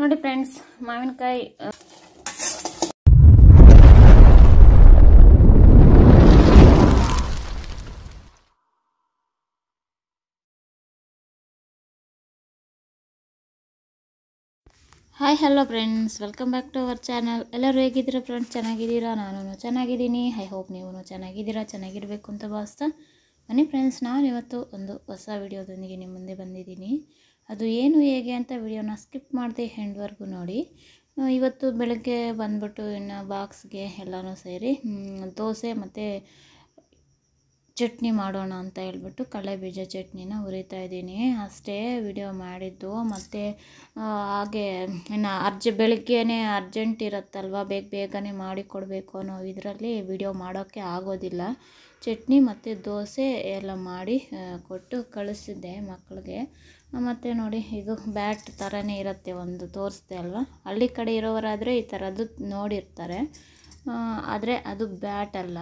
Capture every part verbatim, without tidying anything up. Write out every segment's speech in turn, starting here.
ನೋಡಿ ಫ್ರೆಂಡ್ಸ್, ಮಾವಿನಕಾಯಿ hi hello friends, welcome back to our channel. ಎಲ್ಲರೂ ಹೇಗಿದ್ದೀರಾ ಫ್ರೆಂಡ್ಸ್? ಚೆನ್ನಾಗಿದ್ದೀರಾ? ನಾನು ಚೆನ್ನಾಗಿದ್ದೀನಿ. ಐ ಹೋಪ್ ನೀವು ಚೆನ್ನಾಗಿದ್ದೀರಾ, ಚೆನ್ನಾಗಿರಬೇಕು ಅಂತ ಭಾವಿಸ್ತಾ ಬನ್ನಿ ಫ್ರೆಂಡ್ಸ್, ನಾನು ಇವತ್ತು ಒಂದು ಹೊಸ ವಿಡಿಯೋದೊಂದಿಗೆ ನಿಮ್ಮ ಮುಂದೆ ಬಂದಿದ್ದೀನಿ. ಅದು ಏನು ಹೇಗೆ ಅಂತ ವಿಡಿಯೋನ ಸ್ಕಿಪ್ ಮಾಡದೆ ಎಂಡ್ವರೆಗೂ ನೋಡಿ. ಇವತ್ತು ಬೆಳಗ್ಗೆ ಬಂದ್ಬಿಟ್ಟು ಇನ್ನು ಬಾಕ್ಸ್ಗೆ ಎಲ್ಲನೂ ಸೇರಿ ದೋಸೆ ಮತ್ತು ಚಟ್ನಿ ಮಾಡೋಣ ಅಂತ ಹೇಳ್ಬಿಟ್ಟು ಕಡಲೆ ಬೀಜ ಚಟ್ನಿನ ಹುರಿತಾ ಇದ್ದೀನಿ. ಅಷ್ಟೇ ವಿಡಿಯೋ ಮಾಡಿದ್ದು. ಮತ್ತು ಹಾಗೆ ಇನ್ನು ಅರ್ಜೆ ಬೆಳಗ್ಗೆನೇ ಅರ್ಜೆಂಟ್ ಇರುತ್ತಲ್ವ, ಬೇಗ ಬೇಗನೆ ಮಾಡಿ ಕೊಡಬೇಕು ಅನ್ನೋ ಇದರಲ್ಲಿ ವಿಡಿಯೋ ಮಾಡೋಕ್ಕೆ ಆಗೋದಿಲ್ಲ. ಚಟ್ನಿ ಮತ್ತು ದೋಸೆ ಎಲ್ಲ ಮಾಡಿ ಕೊಟ್ಟು ಕಳಿಸಿದ್ದೆ ಮಕ್ಕಳಿಗೆ. ಮತ್ತು ನೋಡಿ, ಇದು ಬ್ಯಾಟ್ ಥರನೇ ಇರುತ್ತೆ, ಒಂದು ತೋರಿಸ್ದೆ ಅಲ್ವಾ. ಹಳ್ಳಿ ಕಡೆ ಇರೋರಾದರೆ ಈ ಥರದ್ದು ನೋಡಿರ್ತಾರೆ, ಆದರೆ ಅದು ಬ್ಯಾಟ್ ಅಲ್ಲ.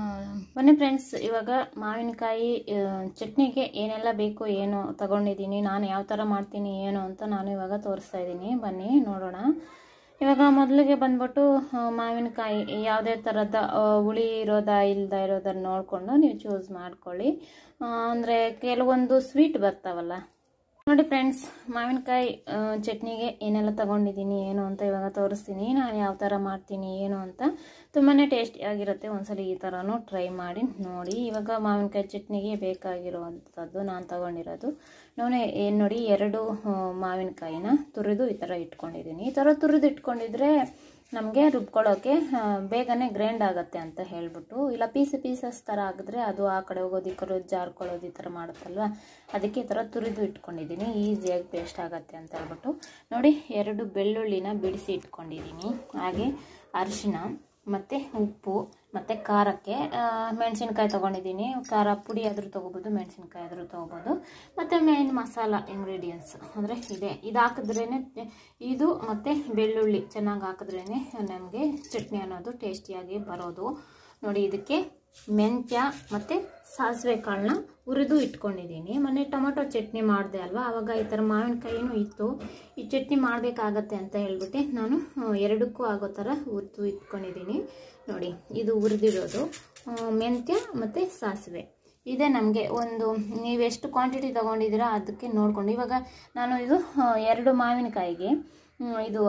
ಬನ್ನಿ ಫ್ರೆಂಡ್ಸ್, ಇವಾಗ ಮಾವಿನಕಾಯಿ ಚಟ್ನಿಗೆ ಏನೆಲ್ಲ ಬೇಕು ಏನು ತಗೊಂಡಿದ್ದೀನಿ, ನಾನು ಯಾವ ಥರ ಮಾಡ್ತೀನಿ ಏನು ಅಂತ ನಾನು ಇವಾಗ ತೋರಿಸ್ತಾ ಇದ್ದೀನಿ. ಬನ್ನಿ ನೋಡೋಣ. ಇವಾಗ ಮೊದಲಿಗೆ ಬಂದ್ಬಿಟ್ಟು ಮಾವಿನಕಾಯಿ ಯಾವುದೇ ಥರದ ಹುಳಿ ಇರೋದಾ ಇಲ್ಲದ ಇರೋದನ್ನು ನೋಡಿಕೊಂಡು ನೀವು ಚೂಸ್ ಮಾಡ್ಕೊಳ್ಳಿ. ಅಂದರೆ ಕೆಲವೊಂದು ಸ್ವೀಟ್ ಬರ್ತಾವಲ್ಲ. ನೋಡಿ ಫ್ರೆಂಡ್ಸ್, ಮಾವಿನಕಾಯಿ ಚಟ್ನಿಗೆ ಏನೆಲ್ಲ ತೊಗೊಂಡಿದ್ದೀನಿ ಏನು ಅಂತ ಇವಾಗ ತೋರಿಸ್ತೀನಿ. ನಾನು ಯಾವ ಥರ ಮಾಡ್ತೀನಿ ಏನು ಅಂತ. ತುಂಬಾ ಟೇಸ್ಟಿಯಾಗಿರುತ್ತೆ. ಒಂದ್ಸಲ ಈ ಥರನೂ ಟ್ರೈ ಮಾಡಿ ನೋಡಿ. ಇವಾಗ ಮಾವಿನಕಾಯಿ ಚಟ್ನಿಗೆ ಬೇಕಾಗಿರುವಂಥದ್ದು ನಾನು ತೊಗೊಂಡಿರೋದು ನಾನು ಏನು ನೋಡಿ, ಎರಡು ಮಾವಿನಕಾಯಿನ ತುರಿದು ಈ ಥರ ಇಟ್ಕೊಂಡಿದ್ದೀನಿ. ಈ ಥರ ತುರಿದು ಇಟ್ಕೊಂಡಿದ್ರೆ ನಮಗೆ ರುಬ್ಕೊಳ್ಳೋಕ್ಕೆ ಬೇಗನೆ ಗ್ರೈಂಡ್ ಆಗುತ್ತೆ ಅಂತ ಹೇಳ್ಬಿಟ್ಟು. ಇಲ್ಲ ಪೀಸ್ ಪೀಸಸ್ ಥರ ಆಗಿದ್ರೆ ಅದು ಆ ಕಡೆ ಹೋಗೋದು ಈ ಕಡೆ ಜಾರ್ಕೊಳ್ಳೋದು ಈ ಥರ ಮಾಡುತ್ತಲ್ವ, ಅದಕ್ಕೆ ಈ ಥರ ತುರಿದು ಇಟ್ಕೊಂಡಿದ್ದೀನಿ, ಈಸಿಯಾಗಿ ಪೇಸ್ಟ್ ಆಗುತ್ತೆ ಅಂತ ಹೇಳ್ಬಿಟ್ಟು. ನೋಡಿ, ಎರಡು ಬೆಳ್ಳುಳ್ಳಿನ ಬಿಡಿಸಿ ಇಟ್ಕೊಂಡಿದ್ದೀನಿ. ಹಾಗೆ ಅರಿಶಿನ ಮತ್ತು ಉಪ್ಪು ಮತ್ತು ಖಾರಕ್ಕೆ ಮೆಣಸಿನ್ಕಾಯಿ ತೊಗೊಂಡಿದ್ದೀನಿ. ಖಾರ ಪುಡಿ ಆದರೂ ತೊಗೋಬೋದು, ಮೆಣಸಿನ್ಕಾಯಿ ಆದರೂ ತೊಗೋಬೋದು. ಮತ್ತು ಮೇನ್ ಮಸಾಲ ಇಂಗ್ರೀಡಿಯೆಂಟ್ಸ್ ಅಂದರೆ ಇದೆ. ಇದು ಹಾಕಿದ್ರೇ ಇದು ಮತ್ತು ಬೆಳ್ಳುಳ್ಳಿ ಚೆನ್ನಾಗಿ ಹಾಕಿದ್ರೇ ನಮಗೆ ಚಟ್ನಿ ಅನ್ನೋದು ಟೇಸ್ಟಿಯಾಗಿ ಬರೋದು. ನೋಡಿ, ಇದಕ್ಕೆ ಮೆಂತ್ಯ ಮತ್ತು ಸಾಸಿವೆ ಕಾಳನ್ನ ಹುರಿದು ಇಟ್ಕೊಂಡಿದ್ದೀನಿ. ಮೊನ್ನೆ ಟೊಮೊಟೊ ಚಟ್ನಿ ಮಾಡಿದೆ ಅಲ್ವಾ, ಆವಾಗ ಈ ಥರ ಮಾವಿನಕಾಯಿನೂ ಇತ್ತು. ಈ ಚಟ್ನಿ ಮಾಡಬೇಕಾಗತ್ತೆ ಅಂತ ಹೇಳ್ಬಿಟ್ಟು ನಾನು ಎರಡಕ್ಕೂ ಆಗೋ ಥರ ಹುರಿದು ಇಟ್ಕೊಂಡಿದ್ದೀನಿ. ನೋಡಿ, ಇದು ಹುರಿದಿರೋದು ಮೆಂತ್ಯ ಮತ್ತು ಸಾಸಿವೆ. ಇದೇ ನಮಗೆ ಒಂದು ನೀವೆಷ್ಟು ಕ್ವಾಂಟಿಟಿ ತೊಗೊಂಡಿದ್ದೀರಾ ಅದಕ್ಕೆ ನೋಡಿಕೊಂಡು. ಇವಾಗ ನಾನು ಇದು ಎರಡು ಮಾವಿನಕಾಯಿಗೆ ಇದು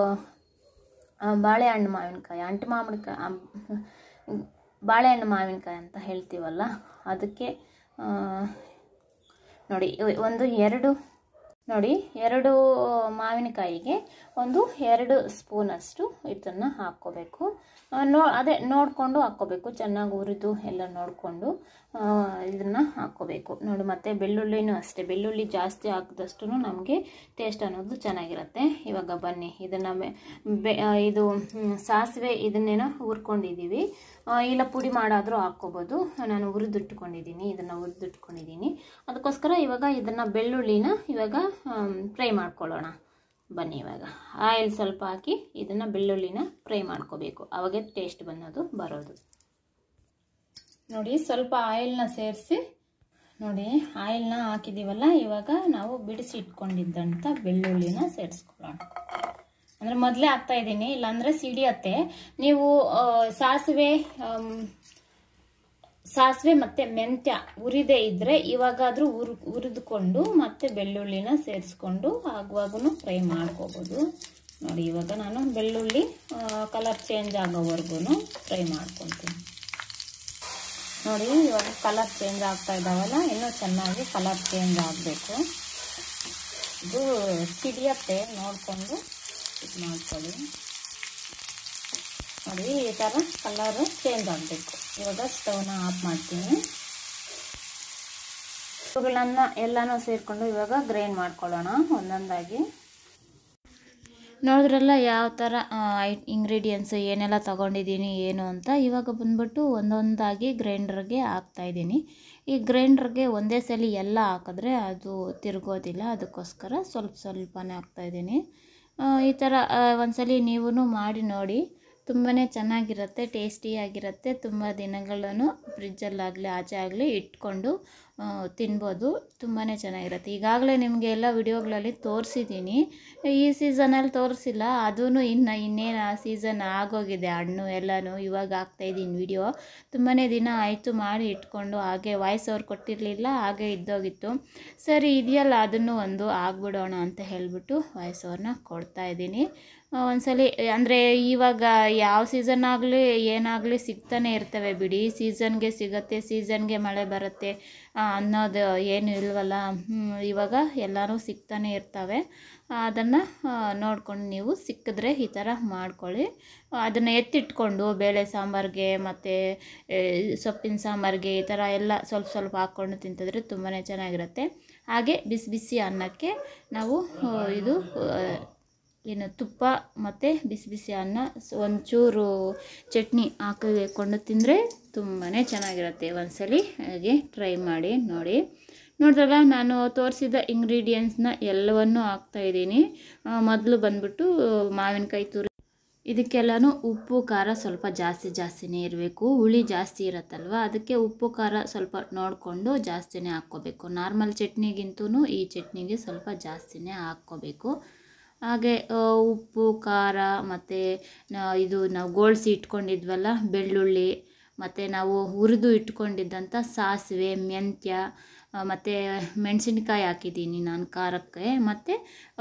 ಬಾಳೆಹಣ್ಣು ಮಾವಿನಕಾಯಿ, ಅಂಟು ಮಾವಿನಕಾಯಿ, ಬಾಳೆಹಣ್ಣು ಮಾವಿನಕಾಯಿ ಅಂತ ಹೇಳ್ತೀವಲ್ಲ, ಅದಕ್ಕೆ ನೋಡಿ ಒಂದು ಎರಡು ನೋಡಿ ಎರಡು ಮಾವಿನಕಾಯಿಗೆ ಒಂದು ಎರಡು ಸ್ಪೂನಷ್ಟು ಇದನ್ನು ಹಾಕ್ಕೋಬೇಕು. ನೋ ಅದೇ ನೋಡಿಕೊಂಡು ಹಾಕ್ಕೋಬೇಕು, ಚೆನ್ನಾಗಿ ಹುರಿದು ಎಲ್ಲ ನೋಡಿಕೊಂಡು ಇದನ್ನು ಹಾಕ್ಕೋಬೇಕು. ನೋಡಿ, ಮತ್ತು ಬೆಳ್ಳುಳ್ಳಿನೂ ಅಷ್ಟೇ, ಬೆಳ್ಳುಳ್ಳಿ ಜಾಸ್ತಿ ಹಾಕಿದಷ್ಟು ನಮಗೆ ಟೇಸ್ಟ್ ಅನ್ನೋದು ಚೆನ್ನಾಗಿರುತ್ತೆ. ಇವಾಗ ಬನ್ನಿ, ಇದನ್ನು ಬೆ ಇದು ಸಾಸಿವೆ ಇದನ್ನೇನೋ ಹುರ್ಕೊಂಡಿದ್ದೀವಿ, ಇಲ್ಲ ಪುಡಿ ಮಾಡಾದರೂ ಹಾಕ್ಕೋಬೋದು. ನಾನು ಹುರಿದಿಟ್ಕೊಂಡಿದ್ದೀನಿ, ಇದನ್ನು ಹುರಿದಿಟ್ಕೊಂಡಿದ್ದೀನಿ. ಅದಕ್ಕೋಸ್ಕರ ಇವಾಗ ಇದನ್ನು ಬೆಳ್ಳುಳ್ಳಿನ ಇವಾಗ ಫ್ರೈ ಮಾಡ್ಕೊಳ್ಳೋಣ. ಬನ್ನಿ, ಇವಾಗ ಆಯಿಲ್ ಸ್ವಲ್ಪ ಹಾಕಿ ಇದನ್ನು ಬೆಳ್ಳುಳ್ಳಿನ ಫ್ರೈ ಮಾಡ್ಕೋಬೇಕು, ಅವಾಗೆ ಟೇಸ್ಟ್ ಬಂದೋದು ಬರೋದು. ನೋಡಿ, ಸ್ವಲ್ಪ ಆಯಿಲ್ನ ಸೇರಿಸಿ ನೋಡಿ, ಆಯಿಲ್ನ ಹಾಕಿದ್ದೀವಲ್ಲ, ಇವಾಗ ನಾವು ಬಿಡಿಸಿ ಇಟ್ಕೊಂಡಿದ್ದಂಥ ಬೆಳ್ಳುಳ್ಳಿನ ಸೇರಿಸ್ಕೊಳ್ಳೋಣ. ಅಂದರೆ ಮೊದಲೇ ಹಾಕ್ತಾ ಇದ್ದೀನಿ, ಇಲ್ಲಾಂದರೆ ಸಿಡಿಯತ್ತೆ. ನೀವು ಸಾಸಿವೆ ಸಾಸಿವೆ ಮತ್ತು ಮೆಂತ್ಯ ಉರಿದೇ ಇದ್ದರೆ ಇವಾಗಾದರೂ ಉರು ಹುರಿದುಕೊಂಡು ಮತ್ತೆ ಬೆಳ್ಳುಳ್ಳಿನ ಸೇರಿಸ್ಕೊಂಡು ಆಗುವಾಗೂ ಫ್ರೈ ಮಾಡ್ಕೋಬೋದು. ನೋಡಿ, ಇವಾಗ ನಾನು ಬೆಳ್ಳುಳ್ಳಿ ಕಲರ್ ಚೇಂಜ್ ಆಗೋವರೆಗೂ ಫ್ರೈ ಮಾಡ್ಕೊತೀನಿ. ನೋಡಿ, ಇವಾಗ ಕಲರ್ ಚೇಂಜ್ ಆಗ್ತಾ ಇದ್ದಾವಲ್ಲ, ಇನ್ನೂ ಚೆನ್ನಾಗಿ ಕಲರ್ ಚೇಂಜ್ ಆಗಬೇಕು. ಇದು ಸಿಡಿಯತ್ತೆ, ನೋಡಿಕೊಂಡು ಇದು ಮಾಡ್ಕೊಳ್ಳಿ. ನೋಡಿ, ಈ ಥರ ಕಲರು ಚೇಂಜ್ ಆಗಬೇಕು. ಇವಾಗ ಸ್ಟವ್ನ ಆಫ್ ಮಾಡ್ತೀನಿ. ಇವುಗಳನ್ನ ಎಲ್ಲನೂ ಸೇರಿಕೊಂಡು ಇವಾಗ ಗ್ರೈಂಡ್ ಮಾಡ್ಕೊಳ್ಳೋಣ ಒಂದೊಂದಾಗಿ. ನೋಡಿದ್ರಲ್ಲ ಯಾವ ಥರ ಇಂಗ್ರೀಡಿಯೆಂಟ್ಸ್ ಏನೆಲ್ಲ ತೊಗೊಂಡಿದ್ದೀನಿ ಏನು ಅಂತ. ಇವಾಗ ಬಂದ್ಬಿಟ್ಟು ಒಂದೊಂದಾಗಿ ಗ್ರೈಂಡರ್ಗೆ ಹಾಕ್ತಾಯಿದ್ದೀನಿ. ಈ ಗ್ರೈಂಡರ್ಗೆ ಒಂದೇ ಸಲ ಎಲ್ಲ ಹಾಕಿದ್ರೆ ಅದು ತಿರುಗೋದಿಲ್ಲ, ಅದಕ್ಕೋಸ್ಕರ ಸ್ವಲ್ಪ ಸ್ವಲ್ಪನೇ ಹಾಕ್ತಾಯಿದ್ದೀನಿ. ಈ ಥರ ಒಂದ್ಸಲಿ ನೀವು ಮಾಡಿ ನೋಡಿ, ತುಂಬಾ ಚೆನ್ನಾಗಿರುತ್ತೆ, ಟೇಸ್ಟಿಯಾಗಿರುತ್ತೆ. ತುಂಬ ದಿನಗಳನ್ನು ಫ್ರಿಜ್ಜಲ್ಲಾಗಲಿ ಆಚೆ ಆಗಲಿ ಇಟ್ಕೊಂಡು ತಿನ್ಬೋದು. ತುಂಬಾ ಚೆನ್ನಾಗಿರುತ್ತೆ. ಈಗಾಗಲೇ ನಿಮಗೆ ಎಲ್ಲ ವಿಡಿಯೋಗಳಲ್ಲಿ ತೋರಿಸಿದ್ದೀನಿ. ಈ ಸೀಸನಲ್ಲಿ ತೋರಿಸಿಲ್ಲ, ಅದೂ ಇನ್ನು ಇನ್ನೇನು ಆ ಸೀಸನ್ ಆಗೋಗಿದೆ. ಹಣ್ಣು ಎಲ್ಲನೂ ಇವಾಗ ಹಾಕ್ತಾಯಿದ್ದೀನಿ ವಿಡಿಯೋ. ತುಂಬಾ ದಿನ ಆಯಿತು ಮಾಡಿ ಇಟ್ಕೊಂಡು, ಹಾಗೆ ವಾಯ್ಸ್ ಓವರ್ ಕೊಟ್ಟಿರಲಿಲ್ಲ, ಹಾಗೆ ಇದ್ದೋಗಿತ್ತು. ಸರಿ ಇದೆಯಲ್ಲ ಅದನ್ನು ಒಂದು ಆಗ್ಬಿಡೋಣ ಅಂತ ಹೇಳಿಬಿಟ್ಟು ವಾಯ್ಸ್ ಓವರ್ನ ಕೊಡ್ತಾಯಿದ್ದೀನಿ. ಒಂದ್ಸಲಿ ಅಂದರೆ ಇವಾಗ ಯಾವ ಸೀಸನ್ ಆಗಲಿ ಏನಾಗಲಿ ಸಿಗ್ತಾನೆ ಇರ್ತವೆ ಬಿಡಿ. ಸೀಸನ್ಗೆ ಸಿಗುತ್ತೆ, ಸೀಸನ್ಗೆ ಮಳೆ ಬರುತ್ತೆ ಅನ್ನೋದು ಏನು ಇಲ್ವಲ್ಲ. ಇವಾಗ ಎಲ್ಲನೂ ಸಿಗ್ತಾನೆ ಇರ್ತವೆ. ಅದನ್ನು ನೋಡ್ಕೊಂಡು ನೀವು ಸಿಕ್ಕಿದ್ರೆ ಈ ಥರ ಮಾಡ್ಕೊಳ್ಳಿ. ಅದನ್ನು ಎತ್ತಿಟ್ಕೊಂಡು ಬೇಳೆ ಸಾಂಬಾರಿಗೆ ಮತ್ತು ಸೊಪ್ಪಿನ ಸಾಂಬಾರಿಗೆ ಈ ಥರ ಎಲ್ಲ ಸ್ವಲ್ಪ ಸ್ವಲ್ಪ ಹಾಕ್ಕೊಂಡು ತಿಂತಿದ್ರೆ ತುಂಬಾ ಚೆನ್ನಾಗಿರುತ್ತೆ. ಹಾಗೆ ಬಿಸಿ ಬಿಸಿ ಅನ್ನಕ್ಕೆ ನಾವು ಇದು ಏನು ತುಪ್ಪ ಮತ್ತು ಬಿಸಿ ಬಿಸಿ ಅನ್ನ ಒಂಚೂರು ಚಟ್ನಿ ಹಾಕಿಕೊಂಡು ತಿಂದರೆ ತುಂಬಾ ಚೆನ್ನಾಗಿರುತ್ತೆ. ಒಂದ್ಸಲಿ ಹಾಗೆ ಟ್ರೈ ಮಾಡಿ ನೋಡಿ. ನೋಡಿದ್ರಲ್ಲ, ನಾನು ತೋರಿಸಿದ ಇಂಗ್ರೀಡಿಯೆಂಟ್ಸ್ನ ಎಲ್ಲವನ್ನೂ ಹಾಕ್ತಾಯಿದ್ದೀನಿ. ಮೊದಲು ಬಂದ್ಬಿಟ್ಟು ಮಾವಿನಕಾಯಿ ತುರಿ, ಇದಕ್ಕೆಲ್ಲನೂ ಉಪ್ಪು ಖಾರ ಸ್ವಲ್ಪ ಜಾಸ್ತಿ ಜಾಸ್ತಿನೇ ಇರಬೇಕು. ಹುಳಿ ಜಾಸ್ತಿ ಇರುತ್ತಲ್ವ, ಅದಕ್ಕೆ ಉಪ್ಪು ಖಾರ ಸ್ವಲ್ಪ ನೋಡಿಕೊಂಡು ಜಾಸ್ತಿನೇ ಹಾಕ್ಕೋಬೇಕು. ನಾರ್ಮಲ್ ಚಟ್ನಿಗಿಂತೂ ಈ ಚಟ್ನಿಗೆ ಸ್ವಲ್ಪ ಜಾಸ್ತಿನೇ ಹಾಕ್ಕೋಬೇಕು. ಹಾಗೆ ಉಪ್ಪು ಖಾರ ಮತ್ತು ಇದು ನಾವು ಗೋಳಿಸಿ ಇಟ್ಕೊಂಡಿದ್ವಲ್ಲ ಬೆಳ್ಳುಳ್ಳಿ, ಮತ್ತು ನಾವು ಹುರಿದು ಇಟ್ಕೊಂಡಿದ್ದಂಥ ಸಾಸಿವೆ, ಮೆಂತ್ಯ ಮತ್ತು ಮೆಣಸಿನ್ಕಾಯಿ ಹಾಕಿದ್ದೀನಿ ನಾನು ಖಾರಕ್ಕೆ. ಮತ್ತು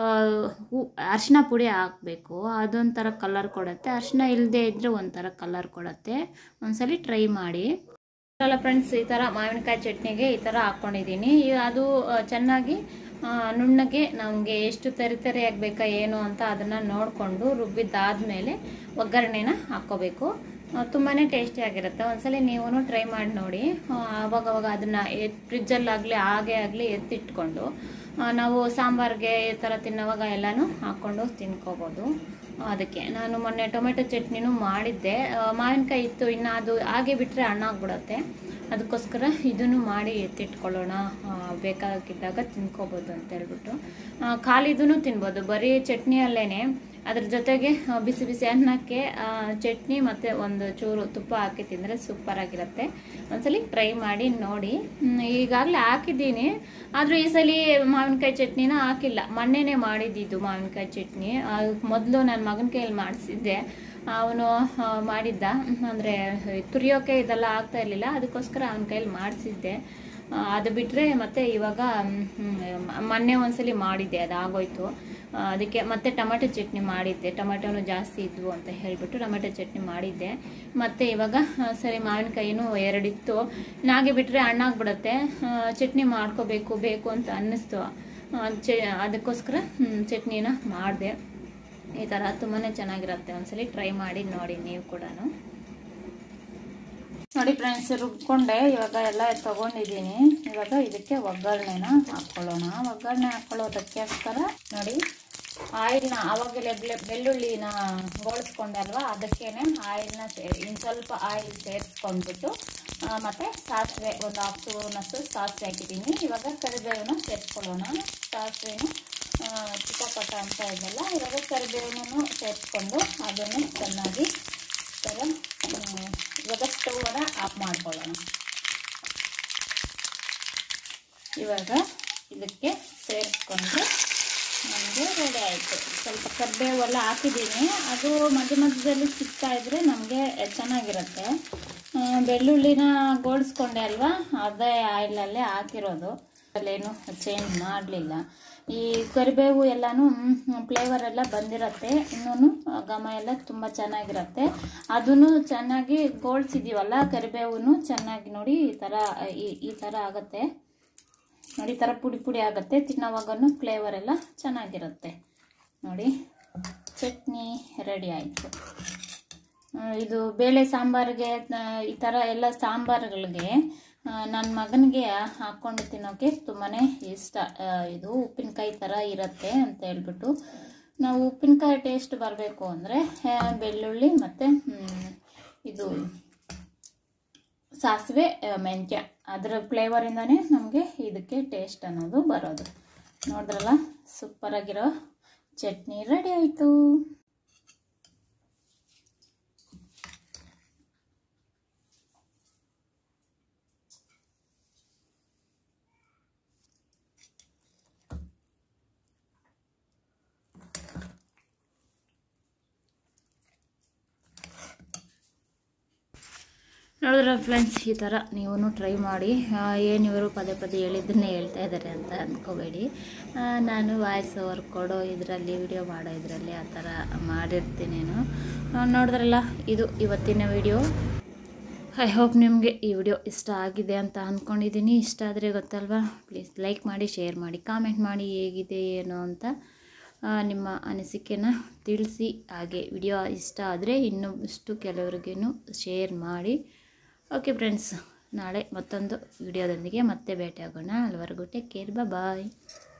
ಅರಿಶಿನ ಪುಡಿ ಹಾಕಬೇಕು, ಅದೊಂಥರ ಕಲರ್ ಕೊಡುತ್ತೆ. ಅರಿಶಿನ ಇಲ್ಲದೆ ಇದ್ದರೆ ಒಂಥರ ಕಲರ್ ಕೊಡುತ್ತೆ. ಒಂದ್ಸಲಿ ಟ್ರೈ ಮಾಡಿ. ಅಲ್ಲ ಫ್ರೆಂಡ್ಸ್, ಈ ಥರ ಮಾವಿನಕಾಯಿ ಚಟ್ನಿಗೆ ಈ ಥರ ಹಾಕ್ಕೊಂಡಿದ್ದೀನಿ. ಅದು ಚೆನ್ನಾಗಿ ನುಣ್ಣಗೆ ನಮಗೆ ಎಷ್ಟು ತರಿ ತರಿಯಾಗಿ ಬೇಕಾ ಏನು ಅಂತ ಅದನ್ನು ನೋಡಿಕೊಂಡು ರುಬ್ಬಿದ್ದಾದಮೇಲೆ ಒಗ್ಗರಣೆನ ಹಾಕ್ಕೋಬೇಕು. ತುಂಬಾ ಟೇಸ್ಟಿಯಾಗಿರುತ್ತೆ. ಒಂದ್ಸಲಿ ನೀವು ಟ್ರೈ ಮಾಡಿ ನೋಡಿ. ಆವಾಗವಾಗ ಅದನ್ನು ಎತ್ ಫ್ರಿಜ್ಜಲ್ಲಾಗಲಿ ಹಾಗೆ ಆಗಲಿ ಎತ್ತಿಟ್ಕೊಂಡು ನಾವು ಸಾಂಬಾರಿಗೆ ಈ ಥರ ತಿನ್ನೋವಾಗ ಎಲ್ಲನೂ ಹಾಕ್ಕೊಂಡು ತಿನ್ಕೋಬೋದು. ಅದಕ್ಕೆ ನಾನು ಮೊನ್ನೆ ಟೊಮೆಟೊ ಚಟ್ನಿನೂ ಮಾಡಿದ್ದೆ. ಮಾವಿನಕಾಯಿ ಇತ್ತು, ಇನ್ನು ಅದು ಹಾಗೆ ಬಿಟ್ಟರೆ ಹಣ್ಣಾಗ್ಬಿಡುತ್ತೆ. ಅದಕ್ಕೋಸ್ಕರ ಇದನ್ನು ಮಾಡಿ ಎತ್ತಿಟ್ಕೊಳ್ಳೋಣ, ಬೇಕಾಗಿದ್ದಾಗ ತಿನ್ಕೋಬೋದು ಅಂತ ಹೇಳ್ಬಿಟ್ಟು. ಖಾಲಿದೂ ತಿನ್ಬೋದು, ಬರೀ ಚಟ್ನಿಯಲ್ಲೇ. ಅದ್ರ ಜೊತೆಗೆ ಬಿಸಿ ಬಿಸಿ ಅನ್ನಕ್ಕೆ ಚಟ್ನಿ ಮತ್ತು ಒಂದು ಚೂರು ತುಪ್ಪ ಹಾಕಿ ತಿಂದರೆ ಸೂಪರಾಗಿರುತ್ತೆ. ಒಂದ್ಸಲಿ ಟ್ರೈ ಮಾಡಿ ನೋಡಿ. ಈಗಾಗಲೇ ಹಾಕಿದ್ದೀನಿ, ಆದರೂ ಈ ಸಲ ಮಾವಿನಕಾಯಿ ಚಟ್ನಿನ ಹಾಕಿಲ್ಲ. ಮೊನ್ನೆನೇ ಮಾಡಿದ್ದಿದ್ದು ಮಾವಿನಕಾಯಿ ಚಟ್ನಿ. ಮೊದಲು ನನ್ನ ಮಗನ ಕೈಯಲ್ಲಿ ಮಾಡಿಸಿದ್ದೆ, ಅವನು ಮಾಡಿದ್ದ. ಅಂದರೆ ತುರಿಯೋಕೆ ಇದೆಲ್ಲ ಆಗ್ತಾ ಇರಲಿಲ್ಲ, ಅದಕ್ಕೋಸ್ಕರ ಅವನ ಕೈಯಲ್ಲಿ ಮಾಡಿಸಿದ್ದೆ. ಅದು ಬಿಟ್ಟರೆ ಮತ್ತು ಇವಾಗ ಮೊನ್ನೆ ಒಂದ್ಸಲಿ ಮಾಡಿದ್ದೆ, ಅದು ಆಗೋಯ್ತು. ಅದಕ್ಕೆ ಮತ್ತೆ ಟೊಮೆಟೊ ಚಟ್ನಿ ಮಾಡಿದ್ದೆ. ಟೊಮೆಟೊನು ಜಾಸ್ತಿ ಇದ್ವು ಅಂತ ಹೇಳಿಬಿಟ್ಟು ಟೊಮೆಟೊ ಚಟ್ನಿ ಮಾಡಿದ್ದೆ. ಮತ್ತು ಇವಾಗ ಸರಿ ಮಾವಿನಕಾಯಿನೂ ಎರಡಿತ್ತು, ನಾಗೆ ಬಿಟ್ಟರೆ ಹಣ್ಣಾಗ್ಬಿಡುತ್ತೆ. ಚಟ್ನಿ ಮಾಡ್ಕೋಬೇಕು ಬೇಕು ಅಂತ ಅನ್ನಿಸ್ತು. ಚ ಅದಕ್ಕೋಸ್ಕರ ಚಟ್ನಿನ ಮಾಡಿದೆ. ಈ ಥರ ತುಂಬಾ ಚೆನ್ನಾಗಿರುತ್ತೆ. ಒಂದ್ಸಲಿ ಟ್ರೈ ಮಾಡಿ ನೋಡಿ ನೀವು ಕೂಡ. ನೋಡಿ ಫ್ರೆಂಡ್ಸ್, ರುಬ್ಕೊಂಡೆ. ಇವಾಗ ಎಲ್ಲ ತೊಗೊಂಡಿದ್ದೀನಿ. ಇವಾಗ ಇದಕ್ಕೆ ಒಗ್ಗರಣೆನ ಹಾಕ್ಕೊಳ್ಳೋಣ. ಒಗ್ಗರಣೆ ಹಾಕ್ಕೊಳ್ಳೋದಕ್ಕೋಸ್ಕರ ನೋಡಿ ಆಯಿಲ್ನ ಆವಾಗಲೇ ಬೆಳ್ಳುಳ್ಳಿನ ಗೋಳಿಸ್ಕೊಂಡೆ ಅಲ್ವಾ, ಅದಕ್ಕೇನೆ ಆಯಿಲ್ನ ಸೇರಿ ಇನ್ನು ಸ್ವಲ್ಪ ಆಯಿಲ್ ಸೇರಿಸ್ಕೊಂಡ್ಬಿಟ್ಟು ಮತ್ತು ಸಾಸಿವೆ ಒಂದು ಹಾಫ್ ಸ್ಪೂನಷ್ಟು ಸಾಸಿವೆ ಹಾಕಿದ್ದೀನಿ. ಇವಾಗ ಕರಿಬೇವನ್ನ ಸೇರಿಸ್ಕೊಳ್ಳೋಣ. ಸಾಸಿವೆನು ಚಿಕ್ಕಪಟ್ಟ ಅಂತ ಇದೆಲ್ಲ, ಇವಾಗ ಕರಿಬೇವನೂ ಸೇರಿಸ್ಕೊಂಡು ಅದನ್ನು ಚೆನ್ನಾಗಿ ಥರ ಇವಾಗ ಸ್ಟವ್ನ ಆಫ್ ಮಾಡ್ಕೊಳ್ಳೋಣ. ಇವಾಗ ಇದಕ್ಕೆ ಸೇರಿಸ್ಕೊಂಡು ನಮಗೆ ರೆಡಿ ಆಯಿತು. ಸ್ವಲ್ಪ ಕರಿಬೇವೆಲ್ಲ ಹಾಕಿದ್ದೀನಿ, ಅದು ಮಧ್ಯ ಮಧ್ಯದಲ್ಲಿ ಸಿಗ್ತಾ ಇದ್ರೆ ನಮಗೆ ಚೆನ್ನಾಗಿರುತ್ತೆ. ಬೆಳ್ಳುಳ್ಳಿನ ಗೋಳಿಸ್ಕೊಂಡೆ ಅಲ್ವಾ, ಅದೇ ಆಯಿಲಲ್ಲೇ ಹಾಕಿರೋದು, ಅಲ್ಲೇನು ಚೇಂಜ್ ಮಾಡಲಿಲ್ಲ. ಈ ಕರಿಬೇವು ಎಲ್ಲನೂ ಫ್ಲೇವರ್ ಎಲ್ಲ ಬಂದಿರುತ್ತೆ, ಇನ್ನೂ ಘಮ ಎಲ್ಲ ತುಂಬ ಚೆನ್ನಾಗಿರುತ್ತೆ. ಅದನ್ನು ಚೆನ್ನಾಗಿ ಗೋಳಿಸಿದ್ದೀವಲ್ಲ ಕರಿಬೇವು ಚೆನ್ನಾಗಿ ನೋಡಿ ಈ ಥರ ಈ ಥರ ಆಗುತ್ತೆ ನೋಡಿ, ಈ ಥರ ಪುಡಿ ಪುಡಿ ಆಗುತ್ತೆ. ತಿನ್ನೋವಾಗೂ ಫ್ಲೇವರ್ ಎಲ್ಲ ಚೆನ್ನಾಗಿರುತ್ತೆ ನೋಡಿ. ಚಟ್ನಿ ರೆಡಿ ಆಯಿತು. ಇದು ಬೇಳೆ ಸಾಂಬಾರಿಗೆ ಈ ಥರ ಎಲ್ಲ ಸಾಂಬಾರುಗಳಿಗೆ ನನ್ನ ಮಗನಿಗೆ ಹಾಕ್ಕೊಂಡು ತಿನ್ನೋಕ್ಕೆ ತುಂಬಾ ಇಷ್ಟ. ಇದು ಉಪ್ಪಿನಕಾಯಿ ಥರ ಇರುತ್ತೆ ಅಂತ ಹೇಳ್ಬಿಟ್ಟು, ನಾವು ಉಪ್ಪಿನಕಾಯಿ ಟೇಸ್ಟ್ ಬರಬೇಕು ಅಂದರೆ ಬೆಳ್ಳುಳ್ಳಿ ಮತ್ತು ಇದು ಸಾಸಿವೆ ಮೆಂತ್ಯ ಅದರ ಫ್ಲೇವರಿಂದನೇ ನಮಗೆ ಇದಕ್ಕೆ ಟೇಸ್ಟ್ ಅನ್ನೋದು ಬರೋದು. ನೋಡಿದ್ರಲ್ಲ, ಸೂಪರಾಗಿರೋ ಚಟ್ನಿ ರೆಡಿ ಆಯಿತು. ನೋಡಿದ್ರೆ ಫ್ರೆಂಡ್ಸ್, ಈ ಥರ ನೀವು ಟ್ರೈ ಮಾಡಿ. ಏನು ಇವರು ಪದೇ ಪದೇ ಹೇಳಿದ್ದನ್ನೇ ಹೇಳ್ತಾ ಇದ್ದಾರೆ ಅಂತ ಅಂದ್ಕೋಬೇಡಿ. ನಾನು ವಾಯ್ಸ್ ಓವರ್ ಕೊಡೋ ಇದರಲ್ಲಿ ವಿಡಿಯೋ ಮಾಡೋ ಇದರಲ್ಲಿ ಆ ಥರ ಮಾಡಿರ್ತೀನೇನು. ನೋಡಿದ್ರಲ್ಲ, ಇದು ಇವತ್ತಿನ ವಿಡಿಯೋ. ಐ ಹೋಪ್ ನಿಮಗೆ ಈ ವಿಡಿಯೋ ಇಷ್ಟ ಆಗಿದೆ ಅಂತ ಅಂದ್ಕೊಂಡಿದ್ದೀನಿ. ಇಷ್ಟ ಆದರೆ ಗೊತ್ತಲ್ವಾ, ಪ್ಲೀಸ್ ಲೈಕ್ ಮಾಡಿ, ಶೇರ್ ಮಾಡಿ, ಕಾಮೆಂಟ್ ಮಾಡಿ ಹೇಗಿದೆ ಏನು ಅಂತ ನಿಮ್ಮ ಅನಿಸಿಕೆನ ತಿಳಿಸಿ. ಹಾಗೆ ವಿಡಿಯೋ ಇಷ್ಟ ಆದರೆ ಇನ್ನಷ್ಟು ಕೆಲವರಿಗೇನು ಶೇರ್ ಮಾಡಿ. ಓಕೆ ಫ್ರೆಂಡ್ಸ್, ನಾಳೆ ಮತ್ತೊಂದು ವಿಡಿಯೋದೊಂದಿಗೆ ಮತ್ತೆ ಭೇಟಿಯಾಗೋಣ. ಅಲ್ಲಿವರೆಗೂ ಟೇಕ್ ಕೇರ್, ಬಾಯ್.